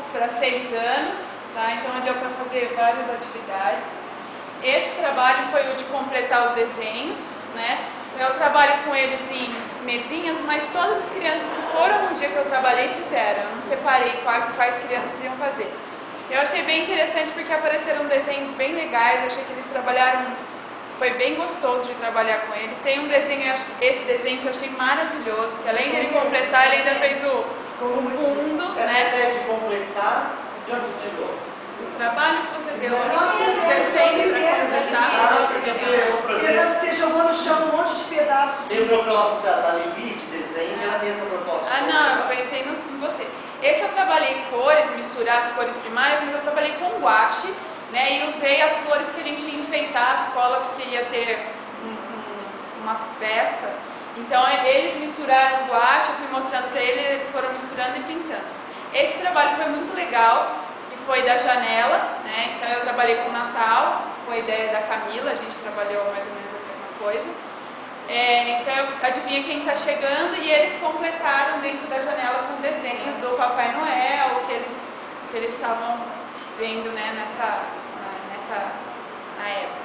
para 6 anos, tá? Então deu para fazer várias atividades. Esse trabalho foi o de completar os desenhos, né? Eu trabalho com eles em mesinhas, mas todas as crianças que foram no dia que eu trabalhei fizeram. Eu não separei quais crianças iam fazer. Eu achei bem interessante porque apareceram desenhos bem legais, eu achei que eles trabalharam, foi bem gostoso de trabalhar com eles. Tem um desenho, esse desenho que eu achei maravilhoso, que além de ele completar, ele ainda fez o fundo, né? De completar, de onde tirou? O trabalho que você deu aqui, desenho para completar. Você jogou no chão um monte de pedaços. Tem o propósito da limite, desenho, ela tem essa proposta. Ah, não, eu pensei em você. Esse eu trabalhei cores, misturar as cores primárias, mas eu trabalhei com guache, né, e usei as cores que a gente ia enfeitar a escola, porque ia ter uma festa. Então, eles misturaram o guache, eu fui mostrando para eles, eles foram misturando e pintando. Esse trabalho foi muito legal, que foi da janela, né, então eu trabalhei com Natal, foi a ideia da Camila, a gente trabalhou mais ou menos a mesma coisa. Então eu adivinha quem está chegando e eles completaram dentro da janela com desenhos do Papai Noel que eles estavam vendo, né, na época.